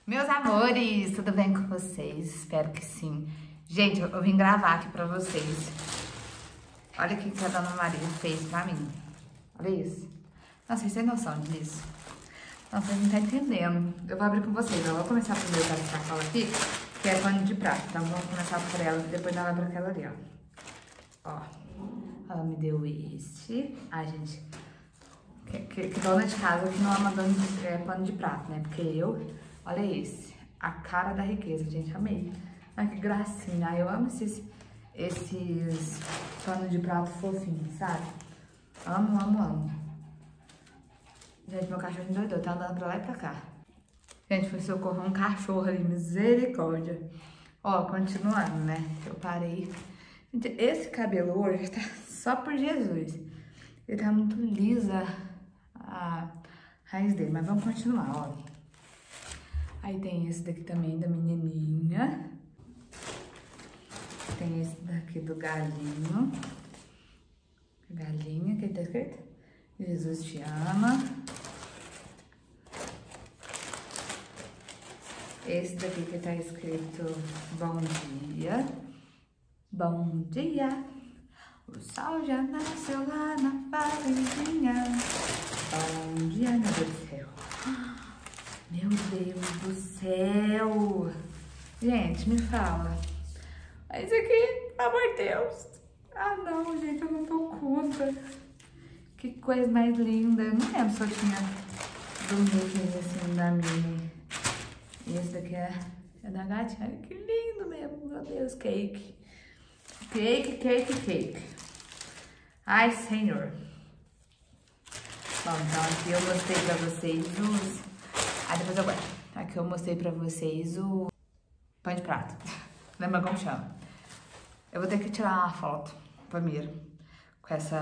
Meus amores, tudo bem com vocês? Espero que sim. Gente, eu vim gravar aqui pra vocês. Olha o que a Dona Maria fez pra mim. Olha isso. Nossa, vocês têm noção disso? Não, vocês não estão entendendo. Eu vou abrir com vocês. Eu vou começar primeiro com essa sacola aqui, que é pano de prato. Então, vamos começar por ela e depois ela vai pra aquela ali, ó. Ela me deu este. Ai, gente, que dona de casa que não ama pano de prato, né? Porque olha esse. A cara da riqueza, gente. Amei. Ai, que gracinha. Ai, eu amo esses panos de prato fofinhos, sabe? Amo, amo, amo. Gente, meu cachorro endoidou. Tá andando pra lá e pra cá. Gente, foi socorrer um cachorro ali. Misericórdia. Ó, continuando, né? Eu parei. Gente, esse cabelo hoje tá só por Jesus. Ele tá muito lisa a raiz dele. Mas vamos continuar, ó. Aí tem esse daqui também da menininha. Tem esse daqui do galinho. Galinha, que tá escrito? Jesus te ama. Esse daqui que tá escrito bom dia. Bom dia. O sol já nasceu lá na fazendinha. Bom dia, meu Deus do céu. Meu Deus do céu. Gente, me fala. Isso aqui, pelo amor de Deus. Ah, não, gente, eu não dou conta. Que coisa mais linda. Eu não lembro se eu tinha do Mickey assim da Minnie. E esse daqui é da gatinha. Olha que lindo mesmo. Meu Deus, cake. Cake, cake, cake. Ai, senhor. Bom, então aqui eu mostrei pra vocês os... Ah, depois eu guardo. Aqui eu mostrei pra vocês o pão de prato. Lembra como chama? Eu vou ter que tirar uma foto primeiro com isso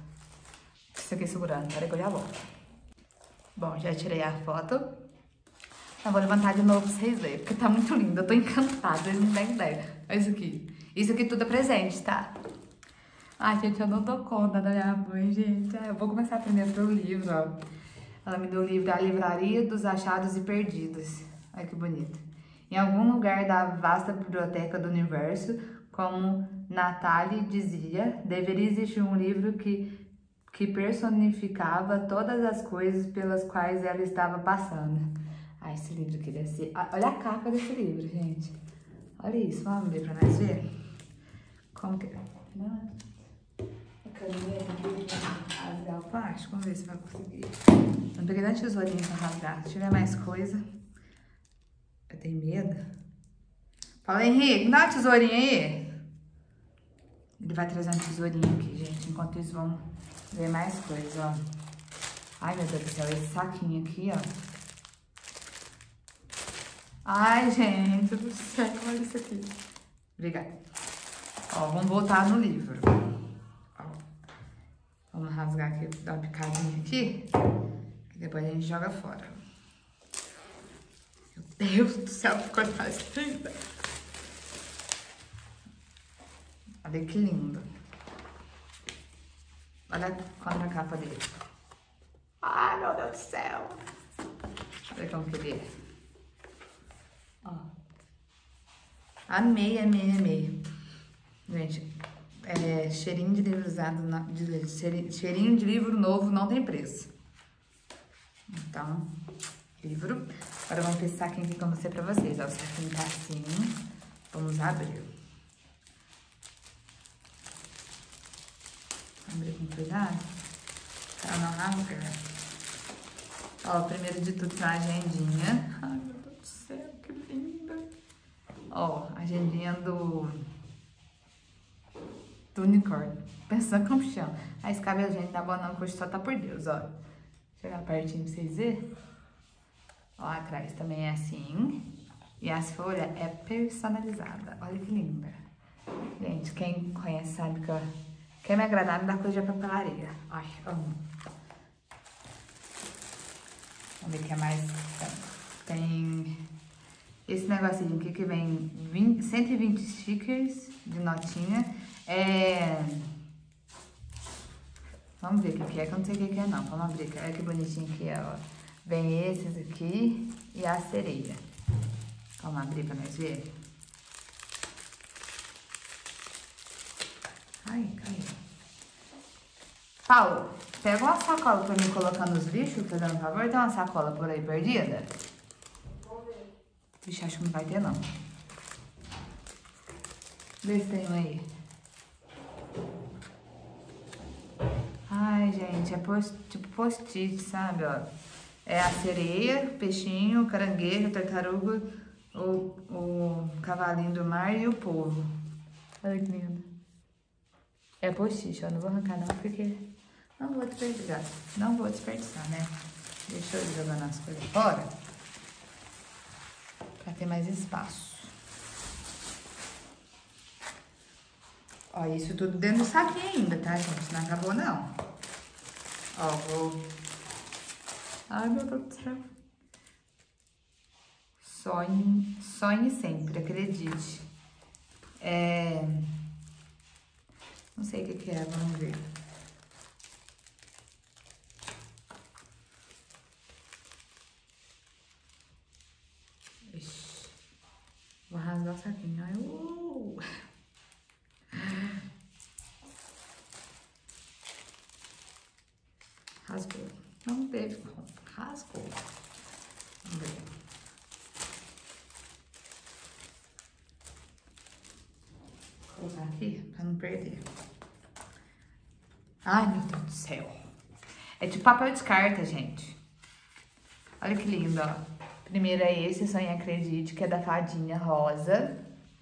aqui segurando. Peraí que eu já volto. Bom, já tirei a foto. Eu vou levantar de novo pra vocês verem, porque tá muito lindo. Eu tô encantada, vocês não têm ideia. Olha isso aqui. Isso aqui tudo é presente, tá? Ai, gente, eu não dou conta da minha mãe, gente. Eu vou começar primeiro pelo livro, ó. Ela me deu o livro A Livraria dos Achados e Perdidos. Olha que bonito. Em algum lugar da vasta biblioteca do universo, como Natalie dizia, deveria existir um livro que personificava todas as coisas pelas quais ela estava passando. Ah, esse livro aqui deve ser... Olha a capa desse livro, gente. Olha isso, vamos ver pra nós ver? Como que... Não, a caneta aqui, rasgar o plástico, vamos ver se vai conseguir. Não peguei nem tesourinha pra rasgar. Se tiver mais coisa... Eu tenho medo. Fala, Henrique, me dá uma tesourinha aí. Ele vai trazer uma tesourinha aqui, gente. Enquanto isso, vamos ver mais coisas, ó. Ai, meu Deus do céu, esse saquinho aqui, ó. Ai, gente do céu, olha isso aqui. Obrigada. Ó, vamos voltar no livro. Ó. Vamos rasgar aqui, dar uma picadinha aqui. E depois a gente joga fora. Meu Deus do céu, que coisa mais linda. Olha que lindo. Olha a contracapa dele. Ai, meu Deus do céu. Olha como que ele é. Ó. Amei, amei, amei. Gente, cheirinho de livro usado, cheirinho de livro novo não tem preço. Então, livro. Agora vamos pensar aqui que eu mostrei pra vocês. Ó, o saquinho tá assim. Vamos abrir. Vamos abrir com cuidado. Pra não rasgar. Ó, primeiro de tudo tem uma agendinha. Ai, meu Deus do céu, que linda. Ó, agendinha do unicórnio. Pensando como chama. Aí esse cabelo, gente, tá bom não, que hoje só tá por Deus, ó. Chegar pertinho pra vocês verem. Ó, atrás também é assim. E as folhas é personalizada. Olha que linda. Gente, quem conhece sabe que quer me agradar me dá coisa de papelaria. Ai, amo. Vamos ver o que é mais. Tem esse negocinho aqui que vem 120 stickers de notinha. Vamos ver o que é, que eu não sei o que é não. Vamos abrir, olha que bonitinho que é, ó. Vem esses aqui e a sereia. Vamos abrir pra nós ver? Ai, caiu. Paulo, pega uma sacola pra mim colocar nos lixos, fazendo um favor. Tem uma sacola por aí perdida? Vou ver. Vixe, acho que não vai ter, não. Vê se tem um aí. Ai, gente, é tipo post-it, sabe, ó. É a sereia, o peixinho, o caranguejo, a tartaruga, o cavalinho do mar e o polvo. Olha que lindo. É post-it, ó. Não vou arrancar não, porque não vou desperdiçar. Não vou desperdiçar, né? Deixa eu ir jogando as coisas fora. Pra ter mais espaço. Ó, isso tudo dentro do saquinho ainda, tá, gente? Não acabou, não. Ó, vou... Ai, meu Deus do céu. Sonhe sempre, acredite. Não sei o que é, vamos ver. Ixi, vou rasgar o saquinho. Ai, Rasgou. Não teve como. Rasgou. Vamos ver. Vou colocar aqui pra não perder. Ai, meu Deus do céu. É tipo papel de carta, gente. Olha que lindo, ó. Primeiro é esse, Sonhe Acredite, que é da fadinha rosa.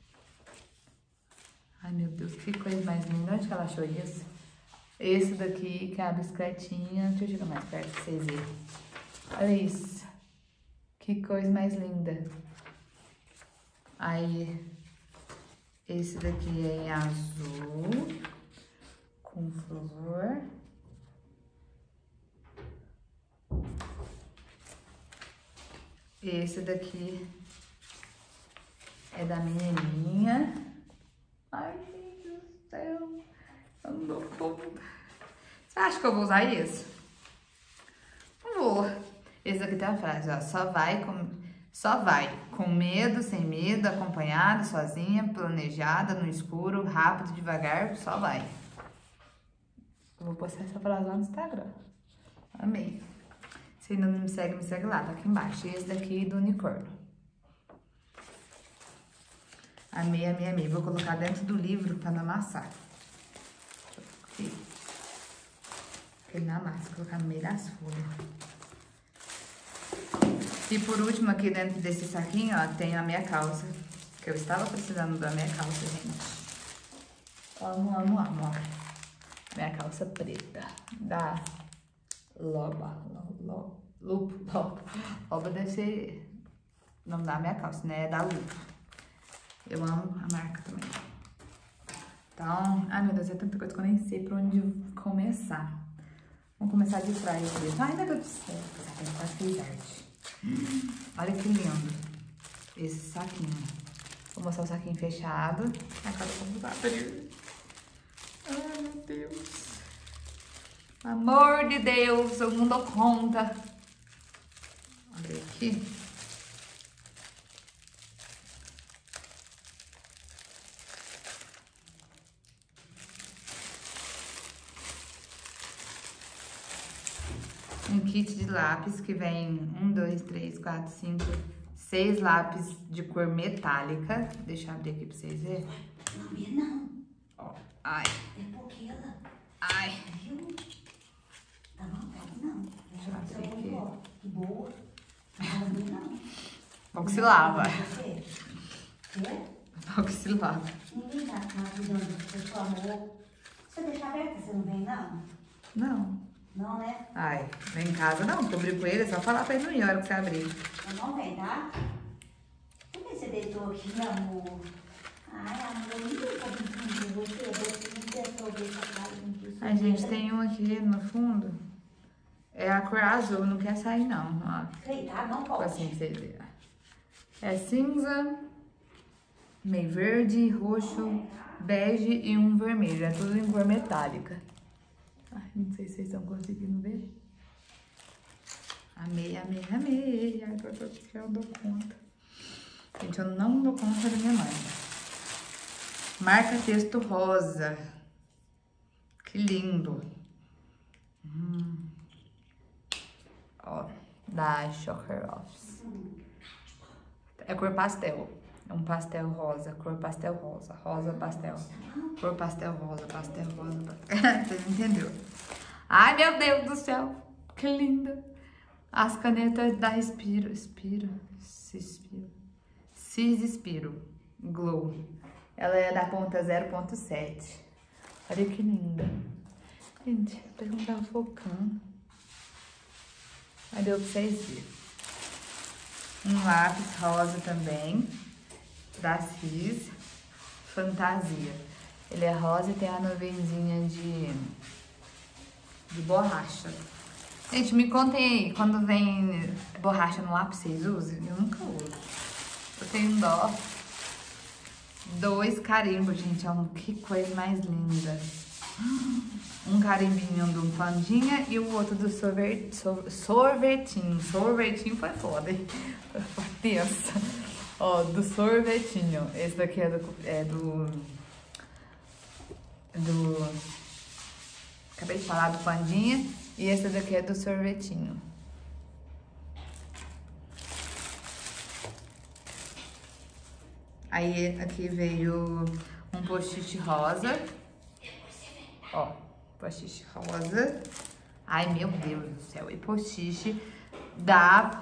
Ai, meu Deus, que coisa mais linda. Onde que ela achou isso? Esse daqui, que é a bicicletinha. Deixa eu chegar mais perto pra vocês verem. Olha isso. Que coisa mais linda. Aí, esse daqui é em azul, com flor. Esse daqui é da menininha. Ai, meu Deus do céu. Eu não dou conta. Você acha que eu vou usar isso? Não vou. Esse daqui tem a frase, ó. Só vai com medo, sem medo, acompanhada, sozinha, planejada, no escuro, rápido, devagar, só vai. Eu vou postar essa frase lá no Instagram. Amei. Se ainda não me segue lá, tá aqui embaixo. E esse daqui do unicórnio. Amei, amei, amei. Vou colocar dentro do livro pra não amassar. Aqui. Porque não amassa, colocar no meio das folhas. E por último, aqui dentro desse saquinho, ó, tem a minha calça. Que eu estava precisando da minha calça, gente. Amo, amo, amo, ó. Minha calça preta. Da Loba. Loba deve ser o nome da minha calça, né? É da Lupo. Eu amo a marca também. Então, ai meu Deus, é tanta coisa que eu nem sei por onde começar. Vamos começar de trás aqui. Ai, meu Deus do céu. Essa aqui quase fez arte. Olha que lindo. Esse saquinho. Vou mostrar o saquinho fechado. Agora vamos abrir. Ai, meu Deus. Amor de Deus, eu não dou conta. Abrir aqui. Um kit de lápis que vem 1, 2, 3, 4, 5, 6 lápis de cor metálica. Deixa eu abrir aqui pra vocês verem. Não vê não. Ó, ai. É porque ela... Ai. Viu? Tá não, não. Deixa eu abrir aqui. Que boa. Não vê não. Oxilava. Quê? Oxilava. Ninguém tá cuidando do seu amor. Se eu deixar aberta, você não vem não? Não. Não, né? Ai, vem em casa não, porque eu brinco com ele, é só falar pra ele não ir a hora que você abrir. Eu não vem, tá? Por que você deitou aqui, amor? Ai, amor, ninguém tá brincando com você. Você não tentou ver essa casa com Ai, gente, tem um aqui no fundo. É a cor azul, não quer sair não, ó. Sei, tá? Não pode. Assim, pra vocês verem. É cinza, meio verde, roxo, bege e um vermelho. É tudo em cor metálica. Ai, não sei se vocês estão conseguindo ver. Amei, amei, amei. Ai, eu dou conta. Gente, eu não dou conta da minha mãe. Marca texto rosa. Que lindo. Ó, da Shocker Office. É cor pastel. É um pastel rosa, cor pastel rosa. Rosa pastel. Cor pastel rosa, pastel rosa. Vocês entenderam? Ai, meu Deus do céu. Que linda. As canetas da Inspiro. Inspiro. Glow. Ela é da ponta 0.7. Olha que linda. Gente, eu não tava focando. Aí deu pra vocês verem. Um lápis rosa também. Da Cis. Fantasia. Ele é rosa e tem a nuvenzinha de borracha. Gente, me contem aí, quando vem borracha no lápis, vocês usam? Eu nunca uso. Eu tenho dó. 2 carimbos, gente. Que coisa mais linda. Um carimbinho do Pandinha e o outro do sorvetinho. Sorvetinho foi foda, hein? Foi tensa. Ó, do sorvetinho. Esse daqui é do... Acabei de falar do Pandinha. E esse daqui é do sorvetinho. Aí aqui veio um post-it rosa. Ó, post-it rosa. Ai, meu Deus do céu. E post-it da...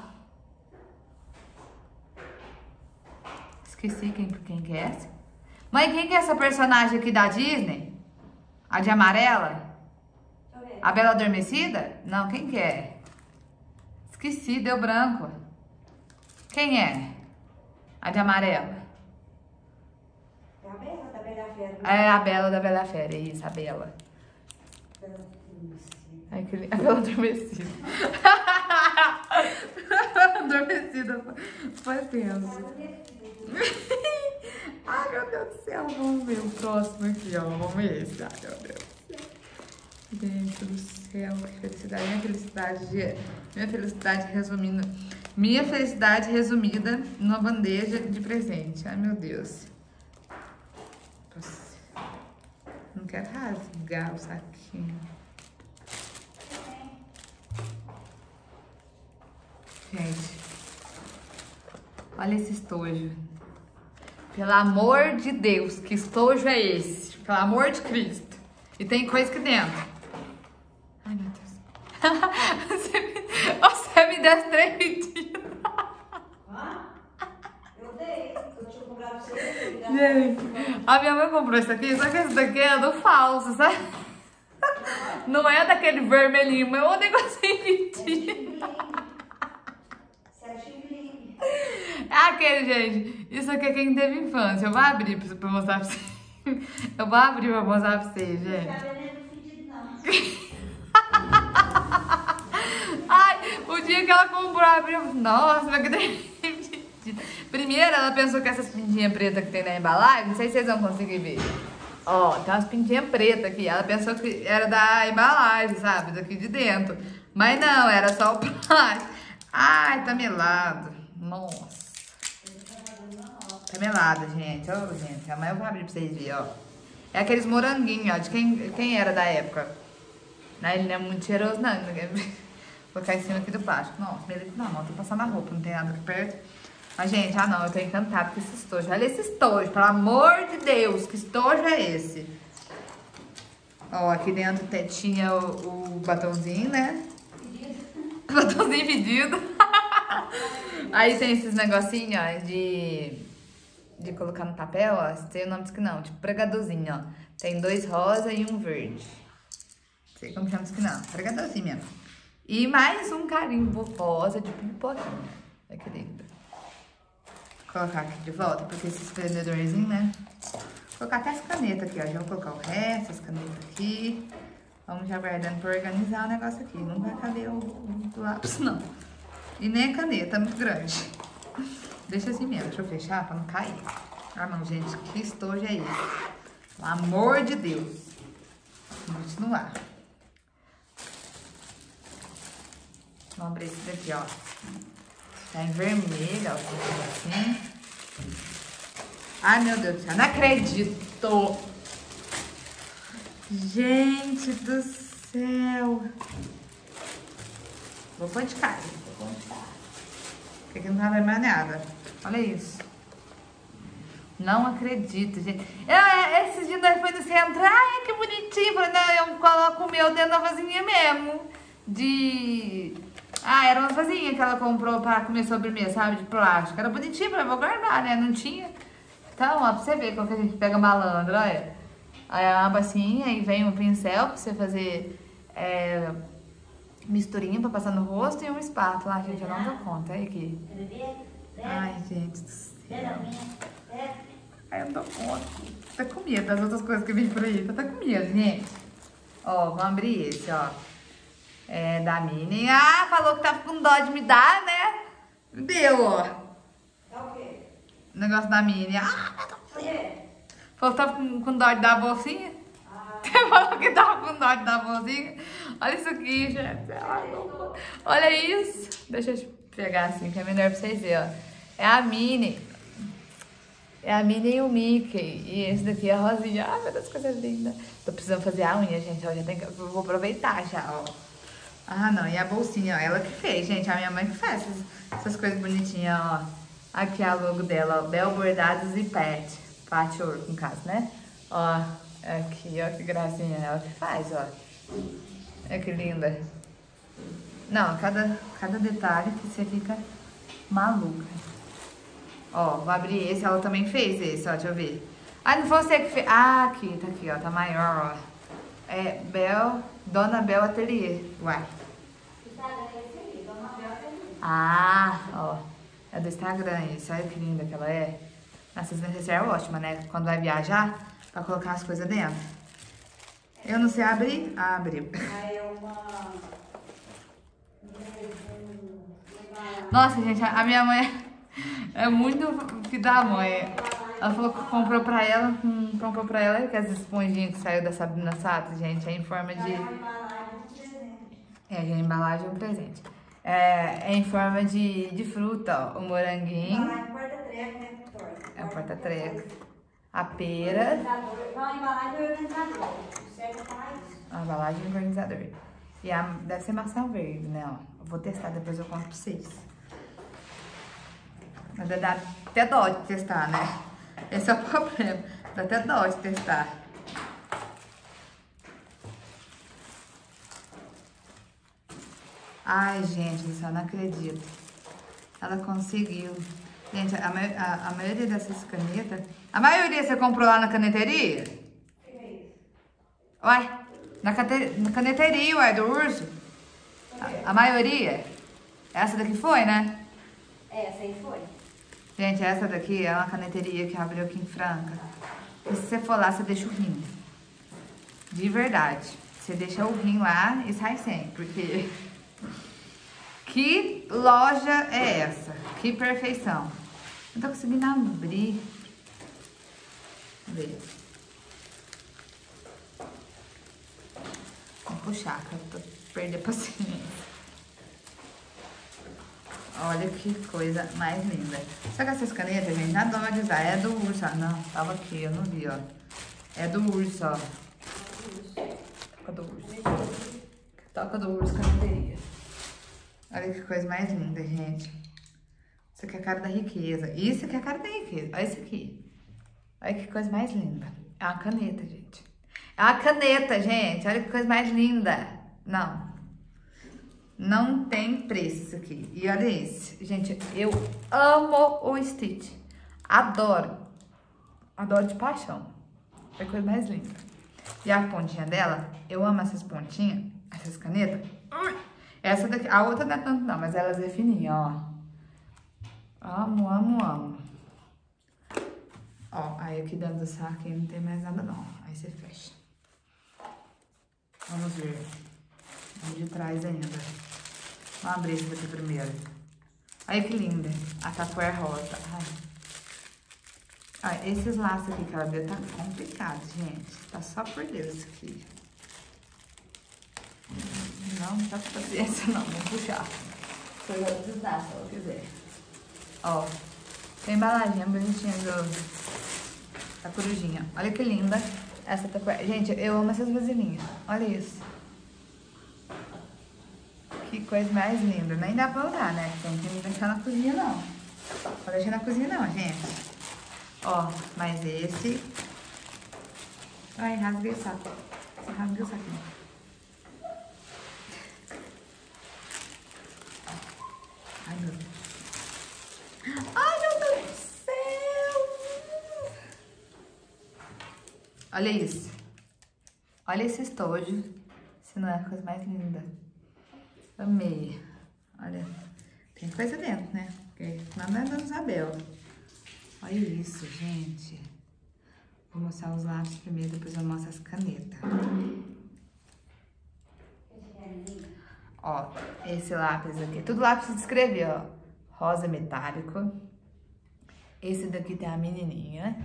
Esqueci quem que é essa. Mãe, quem que é essa personagem aqui da Disney? A de amarela? A Bela Adormecida? Não, quem que é? Esqueci, deu branco. Quem é? A de amarela. É a Bela da Bela Fera. É a Bela da Bela Fera, isso, a Bela. Ai, que lindo. A Bela Adormecida. Adormecida foi tenso. Ai, meu Deus do céu. Vamos ver o próximo aqui, ó. Vamos ver esse. Ai, meu Deus. Gente do céu, que felicidade. Minha felicidade resumida numa bandeja de presente. Ai, meu Deus. Nossa. Não quero rasgar o saquinho. Gente, olha esse estojo. Pelo amor de Deus, que estojo é esse? Pelo amor de Cristo. E tem coisa aqui dentro. Ai, meu Deus. Você me deu as 3 medidas. Eu dei. Eu tinha comprado pra você. Gente, a minha mãe comprou isso aqui, só que esse daqui é do falso, sabe? Não é daquele vermelhinho, mas é um negocinho pedido. É aquele, gente. Isso aqui é quem teve infância. Eu vou abrir pra mostrar pra vocês. Eu vou abrir pra mostrar pra vocês, gente. Ai, o dia que ela comprou, abriu. Nossa, mas que tem. Primeiro, ela pensou que essas pintinhas pretas que tem na embalagem, não sei se vocês vão conseguir ver. Ó, tem umas pintinhas pretas aqui. Ela pensou que era da embalagem, sabe? Daqui de dentro. Mas não, era só o plástico. Ai, tá melado. Nossa. Tá melado, gente. Ó, gente. Amanhã eu vou abrir pra vocês verem, ó. É aqueles moranguinhos, ó. De quem era da época. Ele não é muito cheiroso, não. Vou colocar em cima aqui do plástico. Nossa, melhor que não, tô passando a roupa, não tem nada aqui perto. Mas, gente, não, eu tô encantada com esse estojo. Olha esse estojo, pelo amor de Deus, que estojo é esse? Ó, aqui dentro tinha o batonzinho, né? Batonzinho pedido. Aí tem esses negocinhos, ó, de colocar no papel, ó. Sei o nome disso que não, tipo pregadorzinho, ó. Tem 2 rosa e um verde. Sei como chama isso que não, pregadorzinho mesmo. E mais um carimbo rosa de pipoquinha. Olha que lindo. Vou colocar aqui de volta, porque esses prendedorzinhos, né? Vou colocar até as canetas aqui, ó. Já vou colocar o resto, as canetas aqui. Vamos já guardando pra organizar o negócio aqui. Não vai caber o lápis, não. E nem a caneta, é muito grande. Deixa assim mesmo, deixa eu fechar pra não cair. Ah, não, gente, que estojo é esse? Pelo amor de Deus. Vamos continuar. Vamos abrir esse daqui, ó. Tá em vermelho, ó, assim. Ai, meu Deus do céu, não acredito. Gente do céu. Vou pôr de cara. Porque aqui não tá vendo mais nada. Olha isso. Não acredito, gente. Esses dias nós foi no centro. Ai, que bonitinho. Falei, não, eu coloco o meu dentro da vasinha mesmo. Era uma vasinha que ela comprou pra comer sobremesa, sabe? De plástico. Era bonitinho, falei, vou guardar, né? Não tinha. Então, ó, pra você ver como que a gente pega malandro, olha. Aí a bacinha e vem um pincel pra você fazer misturinha pra passar no rosto e um espátula. Gente, eu não dou conta. Olha aqui. Ai, gente do céu. Ai, eu não dou conta. Tá com medo das outras coisas que vem por aí. Tá com medo, gente. Ó, vamos abrir esse, ó. É da Minnie. Ah, falou que tava com dó de me dar, né? Deu, ó. É o quê? O negócio da Minnie. Ah, falou que tava com dó de dar a bolsinha. Você falou que tava com dó de dar a bolsinha. Olha isso aqui, gente. Olha isso. Deixa eu pegar assim, que é melhor pra vocês verem, ó. É a Minnie. É a Minnie e o Mickey. E esse daqui é a Rosinha. Ah, meu Deus, coisa linda. Tô precisando fazer a unha, gente. Ó, vou aproveitar já, ó. Ah, não. E a bolsinha, ó. Ela que fez, gente. A minha mãe que faz essas coisas bonitinhas, ó. Aqui é a logo dela, ó. Bel Bordados e Pet. Patchwork, no caso, né? Ó. Aqui, ó. Que gracinha. Ela que faz, ó. Olha que linda. Não, cada detalhe que você fica maluca. Ó, vou abrir esse. Ela também fez esse, ó. Deixa eu ver. Ah, não foi você que fez. Ah, aqui, tá aqui, ó. Tá maior, ó. É Dona Bel Atelier. Uai. Ah, ó. É do Instagram isso. Olha que linda que ela é. Nossa, essa necessaire é ótima, né? Quando vai viajar, pra colocar as coisas dentro. Eu não sei abrir? Ah, abriu. Nossa, gente, a minha mãe é muito filha da mãe. Ela falou que comprou pra ela, que as esponjinhas que saiu da Sabrina Sato, gente, é em forma de... É, a embalagem é um presente. É em forma de fruta, ó, o moranguinho. É o porta-treco. A pera. Não, a embalagem é organizador. Serve para isso. A embalagem é organizador. E deve ser maçã verde, né? Ó. Eu vou testar, depois eu conto pra vocês. Mas dá até dó de testar, né? Esse é o problema. Dá até dó de testar. Ai, gente, eu não acredito. Ela conseguiu. Gente, a maioria dessas canetas... A maioria você comprou lá na caneteria? Uai, na caneteria, uai, do urso. A maioria? Essa daqui foi, né? Essa aí foi. Gente, essa daqui é uma caneteria que abriu aqui em Franca. E se você for lá, você deixa o rim. De verdade. Você deixa o rim lá e sai sem. Porque... Que loja é essa? Que perfeição. Não tô conseguindo abrir. Vê. Vou puxar, pra perder a paciência. Olha que coisa mais linda. Só que essas canetas, gente, já dá de usar. É do urso, ó. Não, tava aqui, eu não vi, ó. É do urso, ó. Toca do urso. Toca do urso, caneteria. Olha que coisa mais linda, gente. Isso aqui é a cara da riqueza. Isso aqui é a cara da riqueza. Olha isso aqui. Olha que coisa mais linda. É uma caneta, gente. É uma caneta, gente. Olha que coisa mais linda. Não. Não tem preço isso aqui. E olha esse. Gente, eu amo o Stitch. Adoro. Adoro de paixão. É a coisa mais linda. E a pontinha dela, eu amo essas pontinhas, essas canetas. Essa daqui, a outra não é tanto não, mas elas é fininha, ó. Amo, amo, amo. Ó, aí aqui dentro do saco não tem mais nada não. Aí você fecha. Vamos ver. Vamos de trás ainda. Vamos abrir esse daqui primeiro. Olha que linda. A tapoer rosa. Ai, esses laços aqui que ela deu tá complicado, gente. Tá só por Deus isso aqui. Não tá com paciência não, vou puxar. Eu vou desdar se ela quiser. Ó. Tem a embalagem bonitinha da corujinha. Olha que linda essa tupperware. Gente, eu amo essas vasilhinhas. Olha isso. Que coisa mais linda. Nem dá pra usar, né? Tem que deixar na cozinha, não. Não deixar na cozinha, não, gente. Ó, mas esse... Ai, rasguei o saco. Rasguei o saquinho. Ai, meu Deus. Ai, meu Deus do céu! Olha isso. Olha esse estojo. Se não é a coisa mais linda. Amei. Olha, tem coisa dentro, né? Porque nada é da Isabel. Olha isso, gente. Vou mostrar os lápis primeiro, depois eu mostro as canetas. Ó, esse lápis aqui. Tudo lápis de escrever, ó. Rosa metálico. Esse daqui tem a menininha.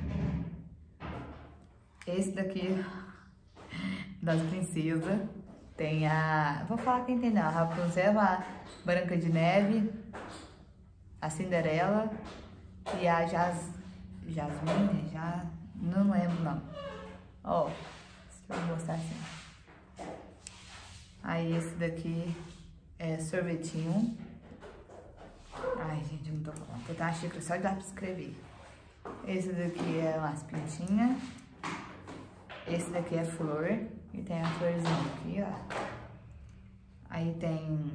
Esse daqui das princesas. Tem a... Vou falar quem tem, não. A Rapunzel, a Branca de Neve, a Cinderela e a Jasmine, já... Não lembro, não. Ó, deixa eu mostrar assim. Aí esse daqui é sorvetinho. Ai, gente, eu não tô falando. Vou dar uma xícara só de lápis escrever. Esse daqui é umas pintinhas. Esse daqui é flor. E tem a florzinha aqui, ó. Aí tem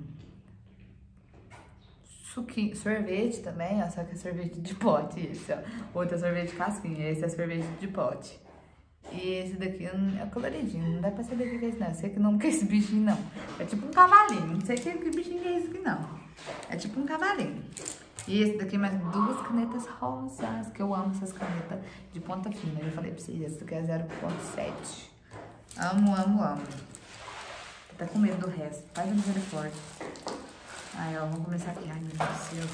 suquinho, sorvete também, ó. Só que é sorvete de pote, esse, ó. Outro é sorvete de casquinha, esse é sorvete de pote. E esse daqui é coloridinho, não dá pra saber o que é isso, não. Eu sei que não que é esse bichinho, não. É tipo um cavalinho, não sei que bichinho que é esse aqui, não. É tipo um cavalinho. E esse daqui mais duas canetas rosas, que eu amo essas canetas de ponta fina. Eu falei pra vocês, esse daqui é 0,7. Amo, amo, amo. Tô até com medo do resto. Faz a misericórdia. Aí, ó, vamos começar aqui. Ai, meu Deus do céu.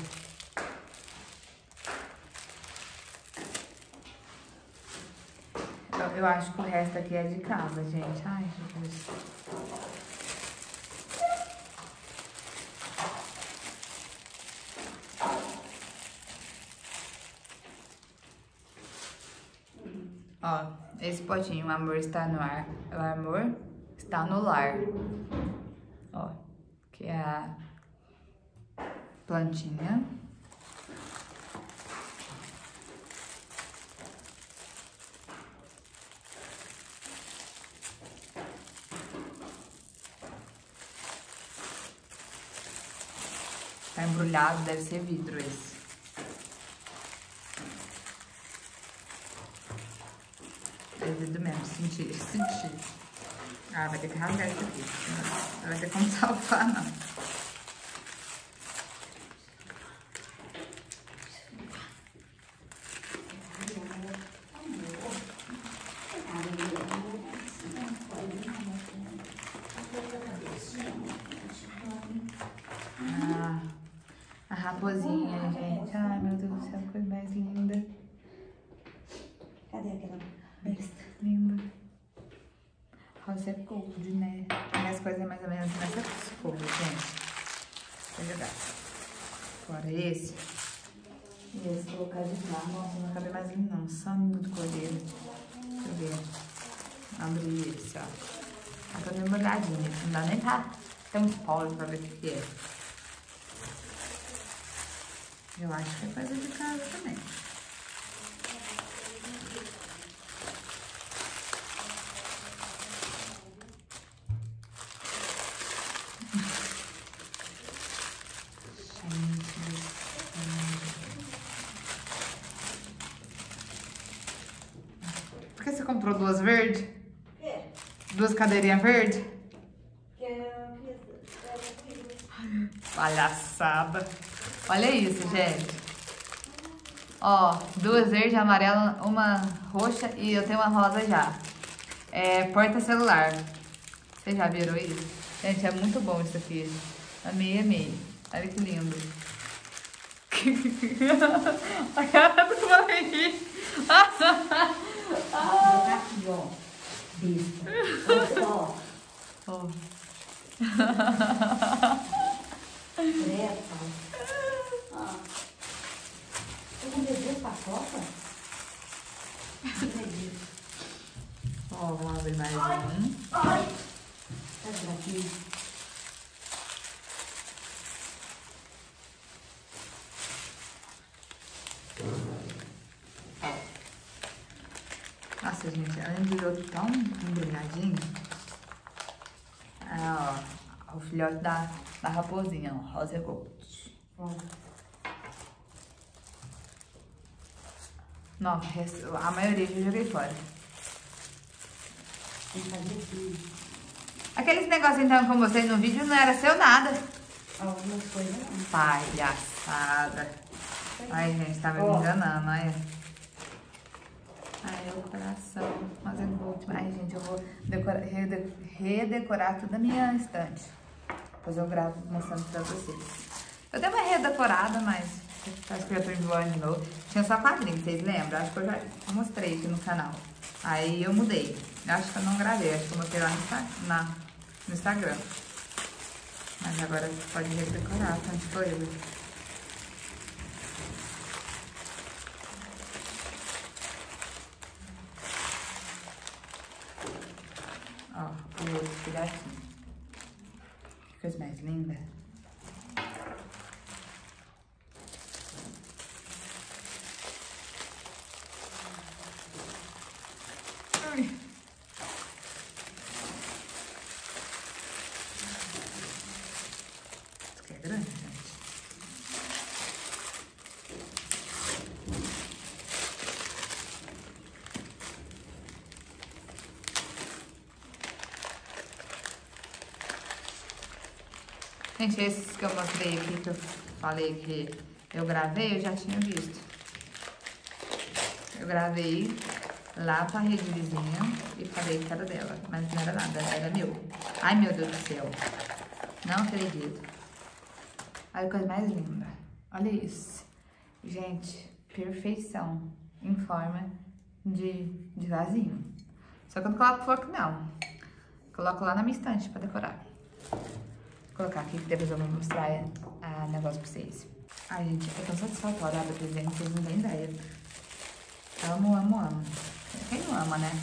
Eu acho que o resto aqui é de casa, gente. Ai, meu Deus. Ó, esse potinho, o amor está no ar. O amor está no lar. Ó, que é a plantinha. Tá embrulhado, deve ser vidro esse. É vidro mesmo, senti. Ah, vai ter que rasgar isso aqui. Não vai ter como salvar, não. A raposinha, gente. Ai, meu Deus do céu, que coisa mais linda. Cadê aquela besta? Linda. Rosa é gold, né? Minhas coisas mais ou menos nessa cor, gente. Vou jogar. Fora esse. E esse colocar de lá. Nossa, não cabe mais lindo, não. Só muito colheiro. Deixa eu ver. Abrir esse, ó. Tá toda embrulhadinha. Não dá nem pra ter um spoiler pra ver o que é. Eu acho que é coisa de casa também. Por que você comprou duas verdes? É. Duas cadeirinhas verdes? Que é Palhaçada. Olha isso, gente. Ó, duas verdes, amarela, uma roxa e eu tenho uma rosa já. É porta-celular. Vocês já viram isso? Gente, é muito bom isso aqui. Amei, amei. Olha que lindo. A cara do Marie. aqui, ó. Besta. Ó. Ó. Preta. Ó. Eu vou beber. paçoca? Não acredito. Ó, vamos abrir mais um. Ai! Essa daqui. Nossa, gente, além de outro tão embrulhadinho. Ah, ó, o filhote da raposinha, ó, Rosa Gold. Não, a maioria eu joguei fora. Tem que fazer aqui. Aqueles negocinhos que estavam com vocês no vídeo não era seu nada. Algumas coisas não. Palhaçada. Ai, gente, tava me enganando, olha. Ai, o coração. Mas eu vou... Ai, gente, eu vou redecorar toda a minha estante. Depois eu gravo mostrando pra vocês. Eu dei uma redecorada, mas acho que eu já tô enjoando de novo. Tinha só quadrinhos, vocês lembram? Acho que eu já mostrei aqui no canal. Aí eu mudei. Acho que eu não gravei, acho que eu mostrei lá no Instagram. Mas agora pode redecorar tanta coisa. Ó, o outro filhotinho. Que coisa mais linda. Ai. Isso aqui é grande, gente. Gente, esses que eu mostrei aqui, que eu falei que eu gravei, eu já tinha visto. Eu gravei lá pra rede vizinha e falei que era dela, mas não era nada, era meu. Ai, meu Deus do céu. Não acredito. Olha a coisa mais linda. Olha isso. Gente, perfeição em forma de vasinho. Só que eu não coloco flor que não. Coloco lá na minha estante pra decorar. Vou colocar aqui, que depois eu vou mostrar o negócio pra vocês. Ai, gente, é tão satisfatório abrir presente, vocês não têm ideia. Amo, amo, amo. Quem não ama, né?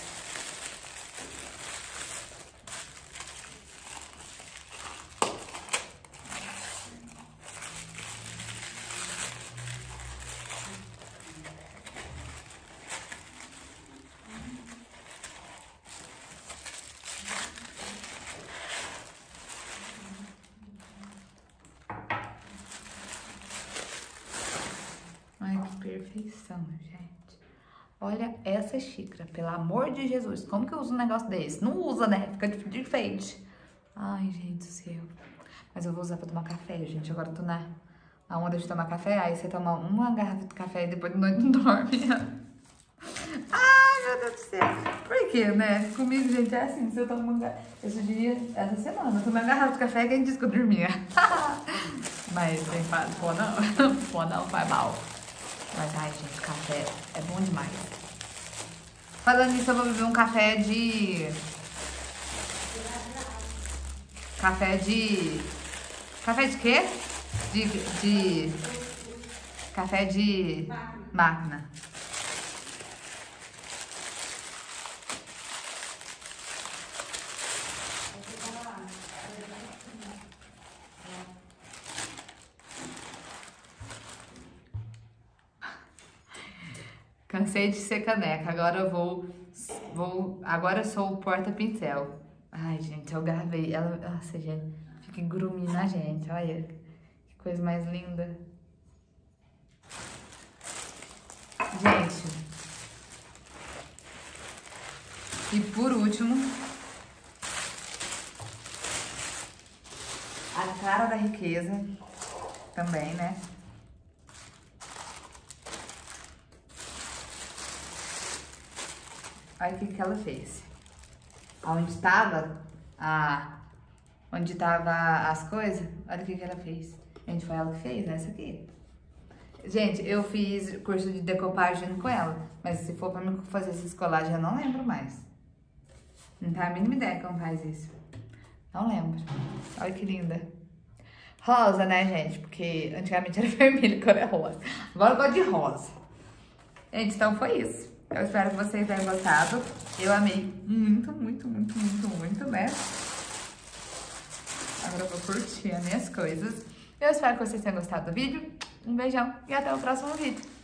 Ai, que perfeição, gente. Olha essa xícara, pelo amor de Jesus. Como que eu uso um negócio desse? Não usa, né? Fica de enfeite. Ai, gente do céu. Mas eu vou usar pra tomar café, gente. Agora eu tô na onda de tomar café. Aí você toma uma garrafa de café e depois de noite não dorme. Ai, meu Deus do céu. Por quê, né? Comigo, gente, é assim. Se eu tomo uma garrafa... Essa semana, eu tomei uma garrafa de café e quem disse que eu dormia? Mas tem pô não. Pô não, faz mal. Mas, ai, gente, café é bom demais. Falando nisso, eu vou beber um café de... Café de quê? Café de máquina. Cansei de ser caneca, agora eu agora eu sou o porta-pincel. Ai, gente, eu gravei, ela, nossa, gente, fica engrumindo na gente, olha, que coisa mais linda. Gente, e por último, a cara da riqueza, também, né? Olha o que ela fez. Onde tava as coisas, olha o que ela fez. Gente, foi ela que fez, essa aqui. Gente, eu fiz curso de decopagem com ela, mas se for pra mim fazer essas colagens, eu não lembro mais. Não tenho a mínima ideia como faz isso. Não lembro. Olha que linda. Rosa, né, gente? Porque antigamente era vermelho, agora é rosa. Agora eu gosto de rosa. Gente, então foi isso. Eu espero que vocês tenham gostado. Eu amei muito, muito, muito, muito, muito, né? Agora eu vou curtir as minhas coisas. Eu espero que vocês tenham gostado do vídeo. Um beijão e até o próximo vídeo.